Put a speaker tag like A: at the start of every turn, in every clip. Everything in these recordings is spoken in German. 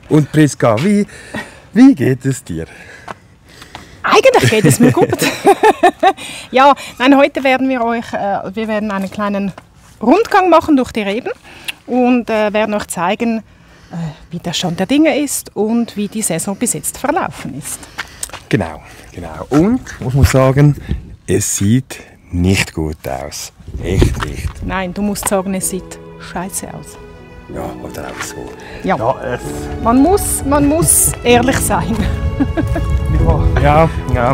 A: Und Priska, wie geht es dir?
B: Eigentlich geht es mir gut. Ja, nein, heute werden wir werden einen kleinen Rundgang machen durch die Reben und werden euch zeigen, wie der Stand der Dinge ist und wie die Saison bis jetzt verlaufen ist.
A: Genau. Und ich muss sagen, es sieht nicht gut aus. Echt nicht.
B: Nein, du musst sagen, es sieht scheiße aus.
A: Ja, oder auch so.
B: Ja, man muss ehrlich sein.
A: Ja.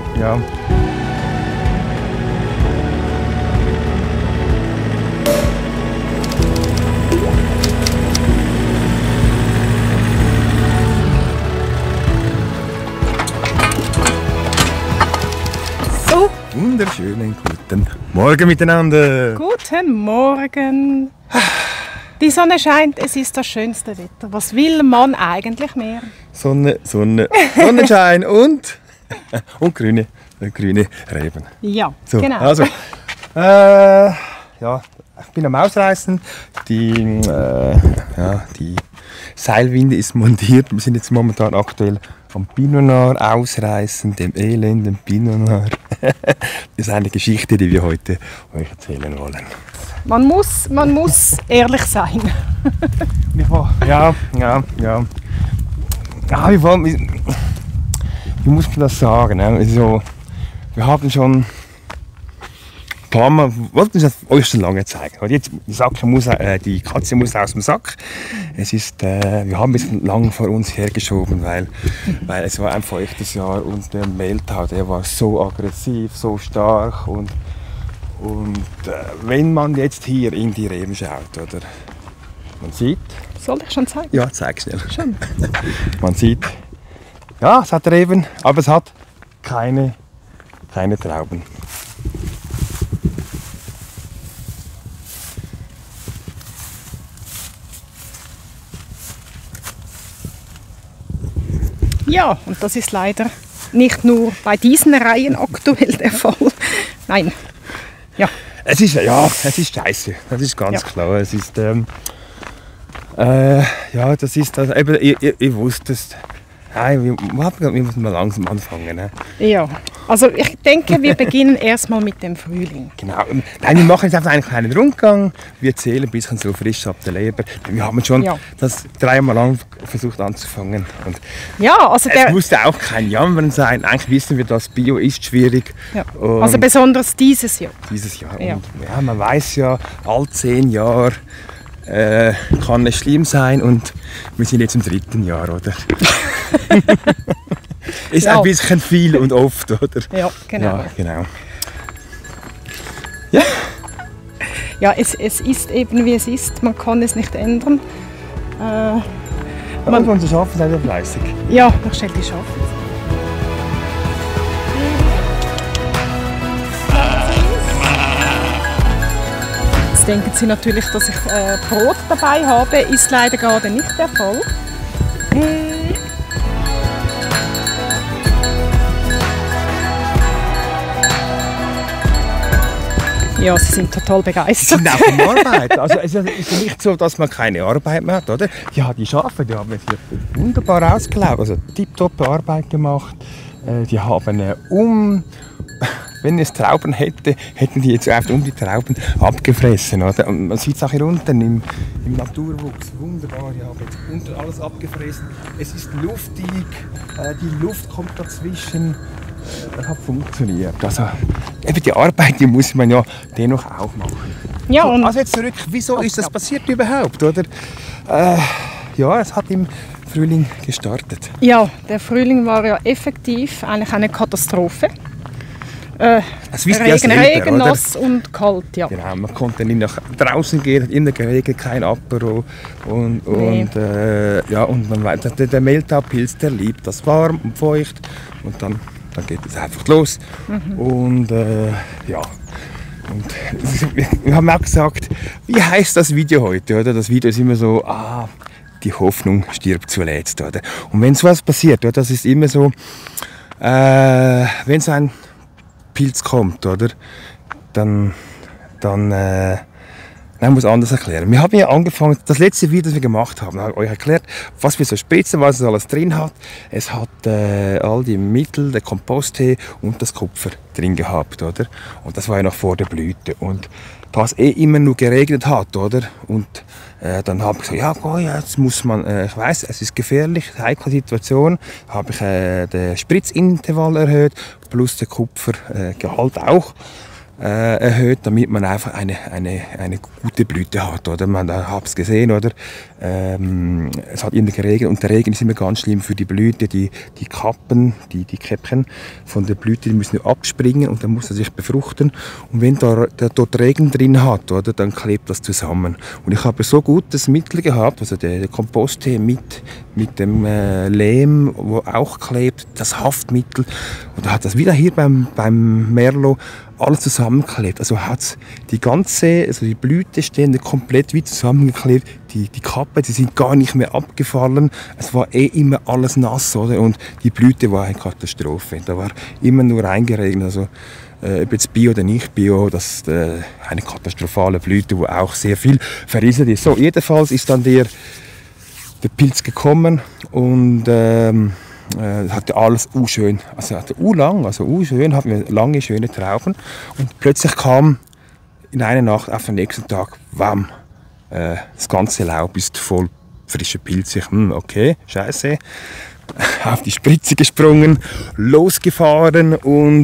B: So,
A: Wunderschönen guten Morgen miteinander.
B: guten Morgen. Die Sonne scheint, es ist das schönste Wetter. Was will man eigentlich mehr?
A: Sonne, Sonnenschein und grüne Reben.
B: Ja,
A: So,
B: genau.
A: also, ja, ich bin am Ausreißen. Die Seilwinde ist montiert. Wir sind jetzt momentan aktuell am Pinot Noir ausreißen, dem elenden Pinot Noir. Das ist eine Geschichte, die wir heute euch erzählen wollen.
B: Man muss ehrlich sein.
A: Ja. Wie muss man das sagen? Also, wir haben schon ein paar Mal, wollten das euch schon lange zeigen. Und jetzt, die Katze muss aus dem Sack. Es ist, wir haben ein bisschen lang vor uns hergeschoben, weil es war ein feuchtes Jahr und der Mehltau, der war so aggressiv, so stark und wenn man jetzt hier in die Reben schaut, oder man sieht.
B: Soll ich schon zeigen?
A: Ja, zeig schnell.
B: Schon.
A: Man sieht, ja, es hat Reben, aber es hat keine Trauben.
B: Ja, und das ist leider nicht nur bei diesen Reihen aktuell der Fall. Nein. Ja.
A: Es ist scheiße, das ist ganz klar. Es ist, das ist das, eben, ihr wusst es. Nein, wir müssen mal langsam anfangen. Ne?
B: Ja, also ich denke, wir beginnen erstmal mit dem Frühling.
A: Genau. Nein, wir machen jetzt einfach einen kleinen Rundgang. Wir zählen ein bisschen so frisch ab der Leber. Wir haben schon das 3-mal lang versucht anzufangen. Und
B: ja, also
A: es musste auch kein Jammern sein. Eigentlich wissen wir, dass Bio ist schwierig.
B: Ja. Also besonders dieses Jahr.
A: Dieses Jahr.
B: Ja.
A: Und, ja, man weiß ja, all 10 Jahre kann es schlimm sein und wir sind jetzt im 3. Jahr, oder? Ist ein bisschen viel und oft, oder?
B: Ja, genau.
A: Ja, genau.
B: Ja, es ist eben wie es ist, man kann es nicht ändern.
A: Unsere Schafe sind ja fleißig.
B: Ja, ich stelle die Schafe. Jetzt denken Sie natürlich, dass ich Brot dabei habe, ist leider gerade nicht der Fall. Ja, sie sind total begeistert.
A: Sie sind auch vom Arbeit. Also es ist ja nicht so, dass man keine Arbeit mehr hat, oder? Ja, die Schafe, die haben jetzt hier wunderbar ausgelaufen, also tipptopp Arbeit gemacht. Die haben wenn es Trauben hätte, hätten die jetzt einfach die Trauben abgefressen, oder? Und man sieht es auch hier unten im Naturwuchs, wunderbar, die haben jetzt unten alles abgefressen. Es ist luftig, die Luft kommt dazwischen. Das hat funktioniert. Also, eben die Arbeit, die muss man ja dennoch auch machen.
B: Ja, und
A: also jetzt zurück, wieso ist das passiert überhaupt, oder? Ja, es hat im Frühling gestartet.
B: ja, der Frühling war ja effektiv eigentlich eine Katastrophe.
A: Das wisst ihr ja selber,
B: Regen,
A: oder?
B: nass und kalt, ja.
A: Genau, man konnte nicht nach draußen gehen, hat immer geregnet, kein Apero. Und man weiß, der Mehltaupilz, der liebt das warm und feucht. Und dann geht es einfach los. Und ja. Und wir haben auch gesagt, wie heißt das Video heute? Oder? Das Video ist immer so, die Hoffnung stirbt zuletzt. Oder? Und wenn sowas passiert, oder? Das ist immer so, wenn so ein Pilz kommt, oder? Dann Nein, ich muss anders erklären. Wir haben ja angefangen, das letzte Video, das wir gemacht haben, habe ich euch erklärt, was wir so spritzen, was es alles drin hat. Es hat all die Mittel, der Komposttee und das Kupfer drin gehabt, oder? Und das war ja noch vor der Blüte. Und da es immer nur geregnet hat, oder? Und dann habe ich gesagt, ja, jetzt muss man, ich weiss, es ist gefährlich, heikle Situation, habe ich den Spritzintervall erhöht, plus den Kupfergehalt auch erhöht, damit man einfach eine gute Blüte hat, oder? Man hat es gesehen, oder? Es hat immer geregnet und der Regen ist immer ganz schlimm für die Blüte. Die Kappen, die Käppchen von der Blüte, die müssen abspringen und dann muss er sich befruchten. Und wenn dort Regen drin hat, oder, dann klebt das zusammen. Und ich habe so gutes Mittel gehabt, also der Komposttee mit dem Lehm, wo auch klebt, das Haftmittel. Und da hat das wieder hier beim Merlot alles zusammengeklebt. Also hat die Blüte stehende komplett wie zusammengeklebt. Die Kappen, die sind gar nicht mehr abgefallen. Es war immer alles nass, oder? Und die Blüte war eine Katastrophe. Da war immer nur reingeregnet. Also ob jetzt Bio oder nicht Bio, das ist eine katastrophale Blüte, wo auch sehr viel verrieselt ist. So, jedenfalls ist dann der Pilz gekommen und hatte alles schön, also hatte schön, hatten wir lange schöne Trauben und plötzlich kam in einer Nacht auf den nächsten Tag, wham, das ganze Laub ist voll frischer Pilz. Okay, scheiße, auf die Spritze gesprungen, losgefahren und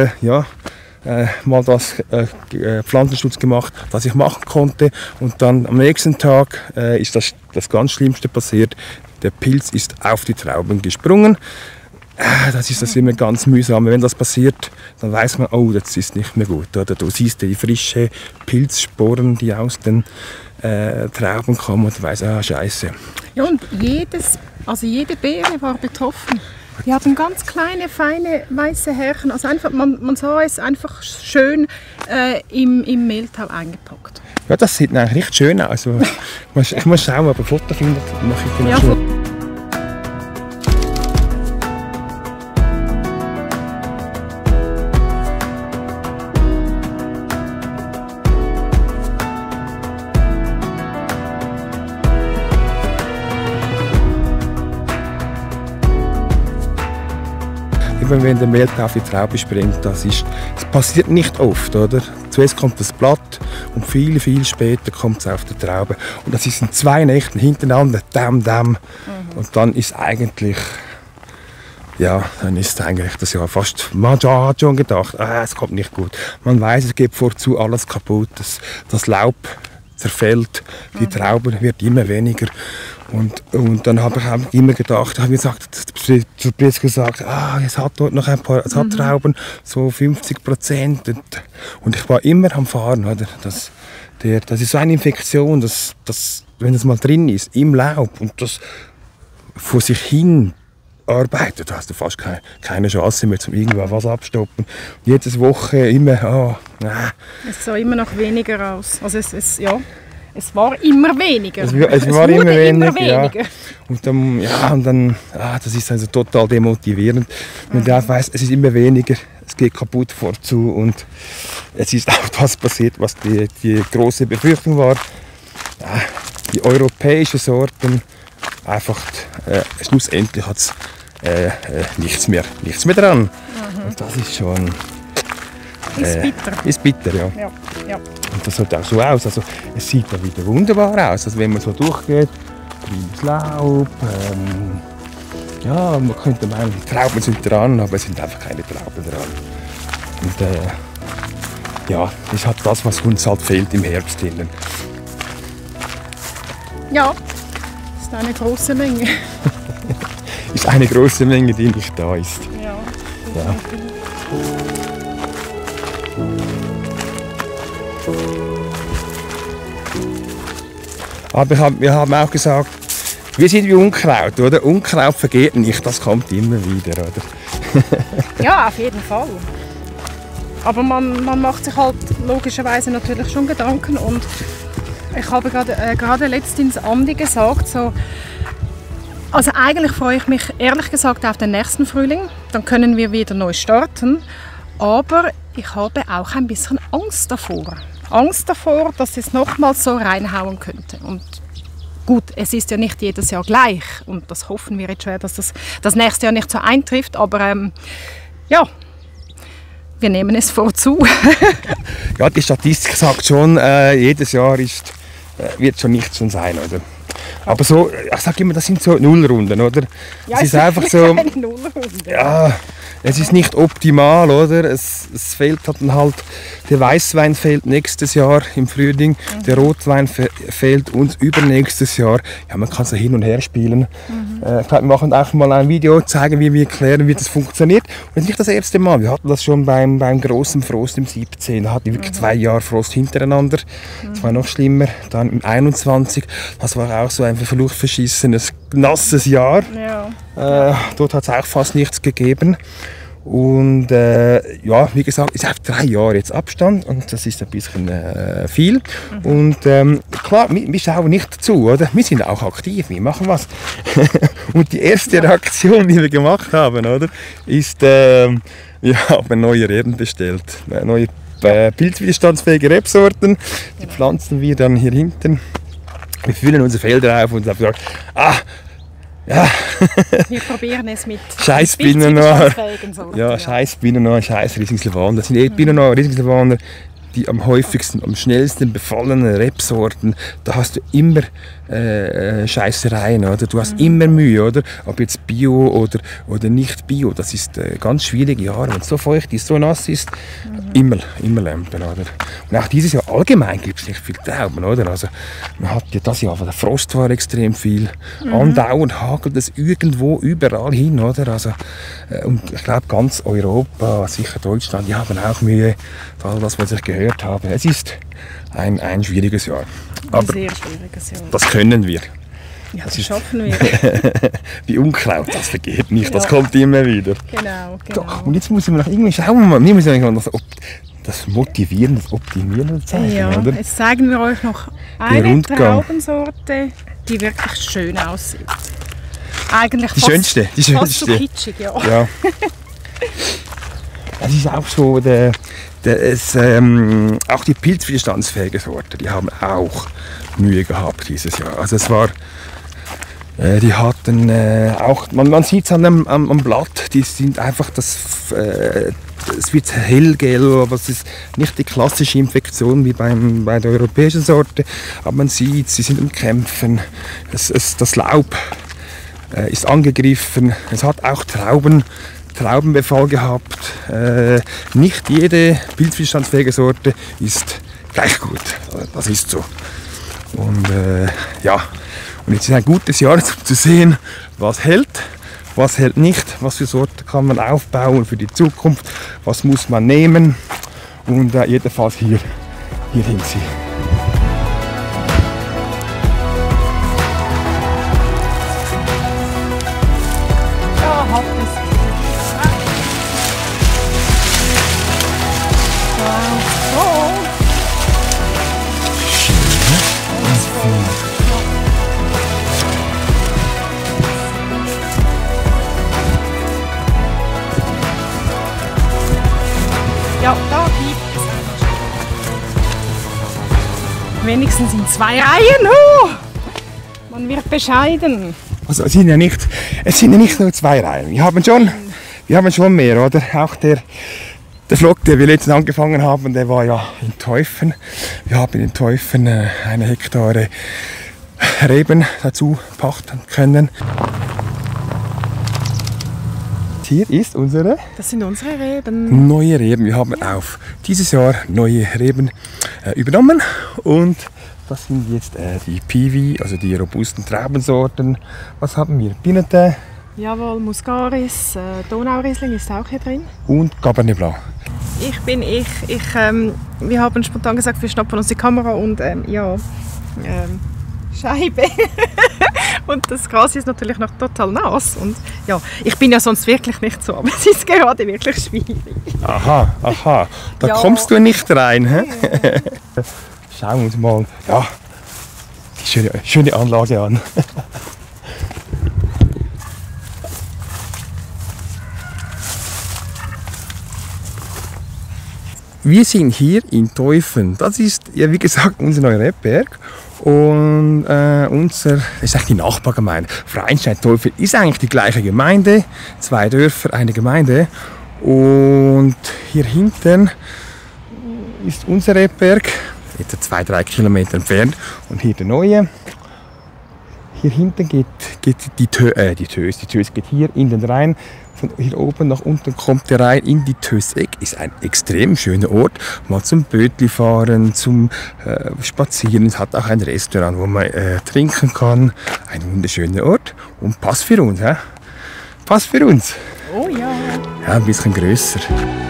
A: mal das Pflanzenschutz gemacht, was ich machen konnte. Und dann am nächsten Tag ist das ganz Schlimmste passiert. Der Pilz ist auf die Trauben gesprungen. Das ist immer ganz mühsam. Wenn das passiert, dann weiß man, oh, das ist nicht mehr gut. Oder du siehst die frischen Pilzsporen, die aus den Trauben kommen und du weißt, scheiße.
B: Ja, und jede Beere war betroffen. Die hatten ganz kleine, feine, weiße Härchen. Also einfach, man sah es einfach schön im Mehltau eingepackt.
A: Ja, das sieht eigentlich nicht schön aus. Also, ich muss schauen, ob ich ein Foto finde. Mache ich genau schon. Wenn der Mehltau auf die Traube springt, das passiert nicht oft, oder? Zuerst kommt das Blatt und viel, viel später kommt es auf die Traube. Und das ist in 2 Nächten hintereinander, Und dann ist eigentlich, das Jahr fast, man hat schon gedacht, es kommt nicht gut. Man weiß, es geht vorzu alles kaputt, das Laub zerfällt, die Traube wird immer weniger. Und dann habe ich immer gedacht, habe zur Presse gesagt, es hat dort noch ein paar Trauben, so 50%. Und ich war immer am Fahren, oder? Das ist so eine Infektion, dass wenn es mal drin ist, im Laub und das vor sich hin arbeitet, hast du fast keine Chance mehr, um irgendwo was abstoppen. Jede Woche immer,
B: Es sah immer noch weniger aus. Also es war immer weniger.
A: Es war immer weniger. Ja. Und dann, das ist also total demotivierend. Wenn man weiss, es ist immer weniger, es geht kaputt vorzu und es ist auch das passiert, was die große Befürchtung war. Die europäischen Sorten, einfach schlussendlich hat es nichts mehr dran. Und das ist schon...
B: Ist bitter.
A: Ist bitter, ja.
B: Ja.
A: Und das sieht auch so aus. Also, es sieht ja wieder wunderbar aus. Also, wenn man so durchgeht, grünes Laub. Man könnte meinen, die Trauben sind dran, aber es sind einfach keine Trauben dran. Und das ist halt das, was uns halt fehlt im Herbst.
B: Ja, das ist eine große Menge.
A: Ist eine große Menge, die nicht da ist.
B: Ja.
A: Aber wir haben auch gesagt, wir sind wie Unkraut, oder? Unkraut vergeht nicht, das kommt immer wieder, oder?
B: Ja, auf jeden Fall. Aber man macht sich halt logischerweise natürlich schon Gedanken und ich habe gerade letztens Andi gesagt, also eigentlich freue ich mich ehrlich gesagt auf den nächsten Frühling, dann können wir wieder neu starten, aber ich habe auch ein bisschen Angst davor. Angst davor, dass es nochmals so reinhauen könnte. Und gut, es ist ja nicht jedes Jahr gleich und das hoffen wir jetzt schwer, dass das nächste Jahr nicht so eintrifft, aber ja, wir nehmen es vorzu.
A: Ja, die Statistik sagt schon, jedes Jahr wird schon nicht schon sein, oder? Aber so, ich sage immer, das sind so Nullrunden, oder?
B: Ja,
A: es ist einfach so,
B: eine Nullrunde.
A: ja, es ist nicht optimal, oder? Es fehlt halt, der Weißwein fehlt nächstes Jahr im Frühling, der Rotwein fehlt uns übernächstes Jahr. Ja, man kann so hin und her spielen. Ich glaube, wir machen auch mal ein Video, zeigen, wie wir erklären, wie das funktioniert. Und das ist nicht das erste Mal. Wir hatten das schon beim großen Frost im 17. Da hatten wir wirklich 2 Jahre Frost hintereinander. Das war noch schlimmer. Dann im 21. Das war auch so ein verflucht verschissenes, nasses Jahr.
B: Ja.
A: Dort hat es auch fast nichts gegeben. Und ja, wie gesagt, ist auf 3 Jahre jetzt Abstand und das ist ein bisschen viel. Und klar, wir schauen nicht zu, oder? Wir sind auch aktiv, wir machen was. Und die erste Reaktion, die wir gemacht haben, oder, ist, wir haben neue Reben bestellt, neue pilzwiderstandsfähige Rebsorten. Die pflanzen wir dann hier hinten. Wir füllen unsere Felder auf und haben gesagt, ja.
B: Wir probieren es mit
A: Scheiß Pinot Noir.
B: Sorten.
A: Ja, scheiß Pinot Noir, scheiß Riesling Sylvaner. Das sind Pinot Noir, Riesling Sylvaner, die am häufigsten, am schnellsten befallenen Rebsorten. Da hast du immer Scheißereien, oder? Du hast immer Mühe, oder? Ob jetzt Bio oder nicht Bio, das ist ganz schwierige Jahre. Wenn es so feucht ist, so nass ist, immer Lampen, oder? Und auch dieses Jahr allgemein gibt es nicht viel Trauben, oder? Also man hat ja das Jahr, der Frost war extrem viel, andauernd hagelt es irgendwo überall hin, oder? Also und ich glaube ganz Europa, sicher Deutschland, die haben auch Mühe, all das, was ich gehört habe. Es ist ein schwieriges Jahr.
B: Ein sehr schwieriges Jahr.
A: Das können wir.
B: Ja, das schaffen wir.
A: Wie Unkraut, das vergeht nicht, das kommt immer wieder.
B: Genau.
A: So, und jetzt müssen wir noch irgendwie schauen, wir müssen noch das Motivieren, das Optimieren zeigen,
B: Ja,
A: oder?
B: jetzt zeigen wir euch noch eine Traubensorte, die wirklich schön aussieht. Eigentlich
A: Die schönste.
B: Fast so kitschig, ja.
A: Ja. Es ist auch so, auch die pilzwiderstandsfähige Sorte, die haben auch Mühe gehabt dieses Jahr. Also es war, die hatten auch, man sieht es am Blatt, die sind einfach, es wird hellgelb, aber es ist nicht die klassische Infektion wie bei der europäischen Sorte, aber man sieht, sie sind im Kämpfen, das Laub ist angegriffen, es hat auch Traubenbefall gehabt. Nicht jede pilzwiderstandsfähige Sorte ist gleich gut. Das ist so. Und ja, und jetzt ist ein gutes Jahr, um zu sehen, was hält nicht, was für Sorten kann man aufbauen für die Zukunft, was muss man nehmen. Und jedenfalls hier sind sie.
B: Ja, da gibt es einen. Wenigstens in 2 Reihen. Man wird bescheiden.
A: Also es sind ja nicht nur 2 Reihen. Wir haben schon mehr, oder? Auch der Flock, den wir letztens angefangen haben, der war ja in Teufen. Wir haben in Teufen 1 Hektare Reben dazu pachten können. Hier ist
B: Das sind unsere Reben.
A: Neue Reben. Wir haben auf dieses Jahr neue Reben übernommen und das sind jetzt die Piwi, also die robusten Traubensorten. Was haben wir? Pinete.
B: Jawohl, Muscaris, Donauriesling ist auch hier drin.
A: Und Cabernet Blanc.
B: Ich bin ich. Wir haben spontan gesagt, wir schnappen uns die Kamera und Scheibe. Und das Gras ist natürlich noch total nass. Und ja, ich bin ja sonst wirklich nicht so, aber es ist gerade wirklich schwierig.
A: Aha. Da
B: Ja.
A: kommst du nicht rein. Hä? Schauen wir uns mal die schöne Anlage an. Wir sind hier in Teufen. Das ist, ja, wie gesagt, unser neuer Rebberg. Und das ist eigentlich die Nachbargemeinde. Freinstein-Teufen ist eigentlich die gleiche Gemeinde. 2 Dörfer, eine Gemeinde. Und hier hinten ist unser Rebberg, etwa 2-3 Kilometer entfernt. Und hier der neue. Hier hinten geht die Tös geht hier in den Rhein. Von hier oben nach unten kommt der Rhein in die Tösegg. Ist ein extrem schöner Ort. Mal zum Bötli fahren, zum Spazieren. Es hat auch ein Restaurant, wo man trinken kann. Ein wunderschöner Ort. Und passt für uns. He? Passt für uns.
B: Oh ja.
A: Ja, ein bisschen grösser.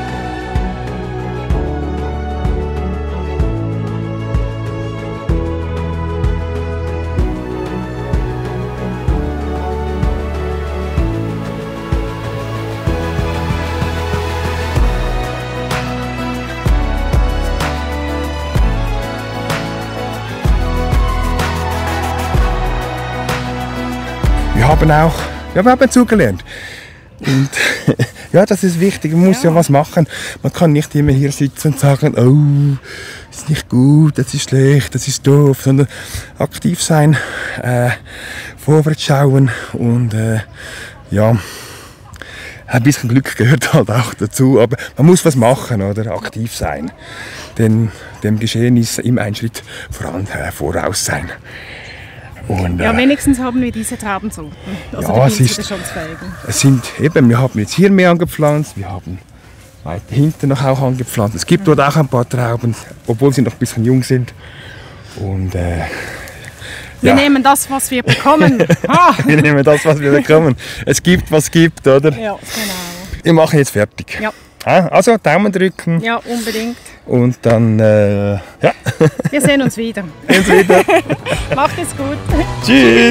A: Wir haben zugelernt. Und ja, das ist wichtig. Man muss ja was machen. Man kann nicht immer hier sitzen und sagen, oh, das ist nicht gut, das ist schlecht, das ist doof, sondern aktiv sein, vorwärts schauen und ja, ein bisschen Glück gehört halt auch dazu, aber man muss was machen, oder? Aktiv sein. Denn dem Geschehen ist immer ein Schritt voraus sein. Und,
B: ja, wenigstens haben wir diese Traubensorten. Also
A: ja,
B: die widerstandsfähigen.
A: Es sind eben, wir haben jetzt hier mehr angepflanzt, wir haben weiter hinten noch auch angepflanzt. Es gibt dort auch ein paar Trauben, obwohl sie noch ein bisschen jung sind. Und
B: wir nehmen das, was wir bekommen.
A: Wir nehmen das, was wir bekommen. Es gibt, was gibt, oder?
B: Ja, genau.
A: Wir machen jetzt fertig.
B: Ja.
A: Also Daumen drücken.
B: Ja, unbedingt.
A: Und dann, ja.
B: Wir sehen uns wieder. Macht es gut.
A: Tschüss.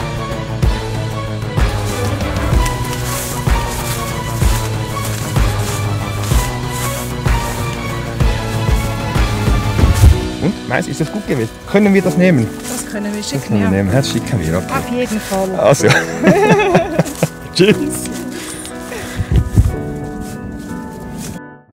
A: Und, meins, ist das gut gewesen? Können wir das nehmen?
B: Das können wir schicken,
A: Das können wir nehmen. Das schicken wir, okay.
B: Auf jeden Fall.
A: Also. Tschüss.